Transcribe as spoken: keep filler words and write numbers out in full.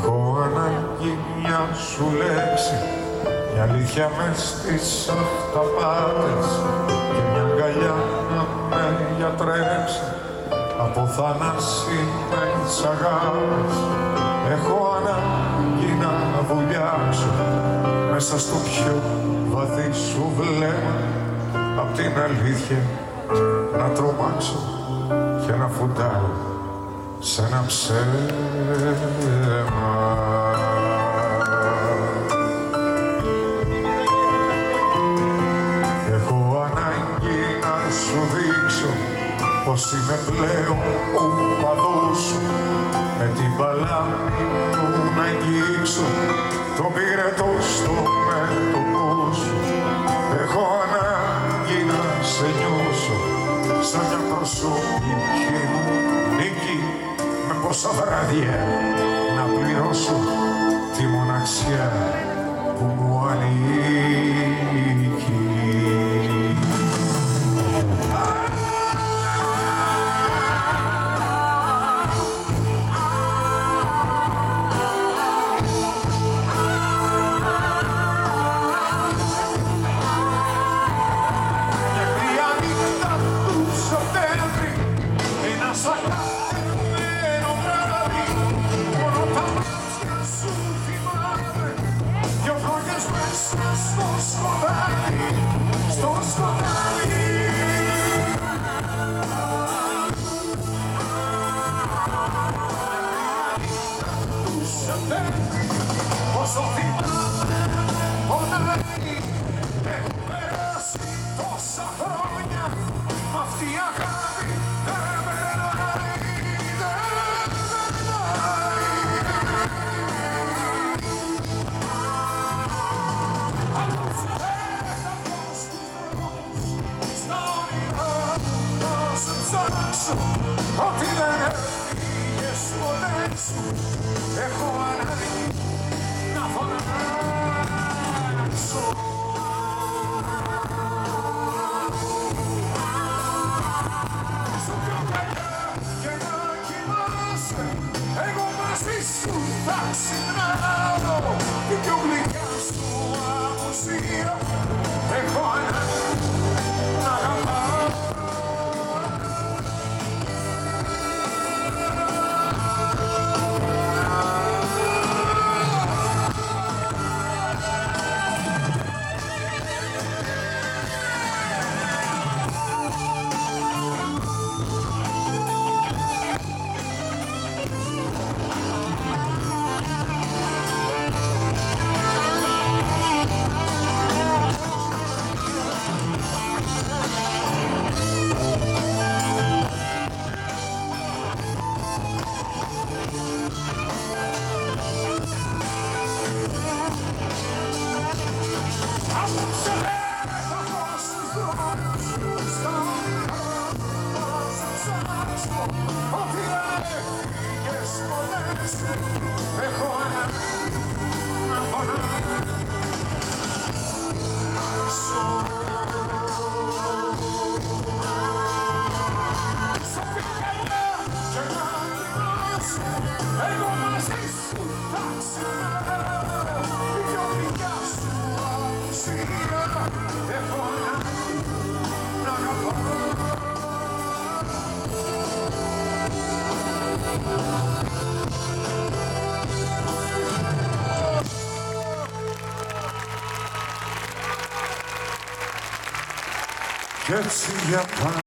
Έχω ανάγκη μια σου λέξη, μια αλήθεια μες στις αυταπάτες και μια αγκαλιά να με γιατρέψει από θανάσιμες αγάπες. Έχω ανάγκη να βουλιάξω μέσα στο πιο βαθύ σου βλέμμα, απ' την αλήθεια να τρομάξω και να φουντάρω σε ένα ψέμα. Έχω ανάγκη να σου δείξω πως είμαι πλέον ο παδός σου, με την παλάμη του να αγγίξω το πυρετό στο μέτωπό σου. Έχω ανάγκη να σε νιώσω σαν μια προσωπική μου νίκη, με πόσα βράδια να πληρώσω τη μοναξιά που μου ανήκει. Όσο θυμάμαι πονάει, έχω περάσει τόσα χρόνια, μ' αυτή η αγάπη δεν περνάει, δεν περνάει. Αλλά φεύγα προς τους δρόμους, στα όνειρά μου να σε ψάξω, ό,τι δεν έφυγες ποτέ σου, έχω ανάγκη να φωνάξω. Σου πιο παλιά και να κοιμάσαι, εγώ μαζί σου θα ξυπνάω, την πιο γλυκιά σου απουσία έχω ανάγκη να αγαπάω. Έχω ανάγκη να φωνάξω. Σ' αφήνω και να κοιμάσαι, εγώ μαζί σου θα ξυπνάω, η πιο γλυκιά σου απουσία έχω ανάγκη να αγαπάω. Κι έτσι για πάντα